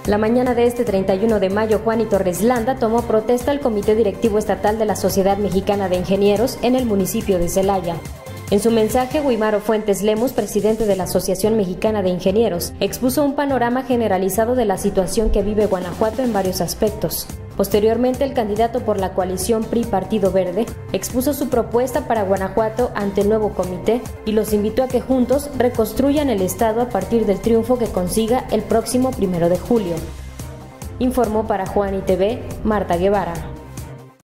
La mañana de este 31 de mayo, Juani Torres Landa tomó protesta al Comité Directivo Estatal de la Sociedad Mexicana de Ingenieros en el municipio de Celaya. En su mensaje, Guimaro Fuentes Lemus, presidente de la Asociación Mexicana de Ingenieros, expuso un panorama generalizado de la situación que vive Guanajuato en varios aspectos. Posteriormente, el candidato por la coalición PRI-Partido Verde expuso su propuesta para Guanajuato ante el nuevo comité y los invitó a que juntos reconstruyan el estado a partir del triunfo que consiga el próximo 1 de julio. Informó para Juani TV, Marta Guevara.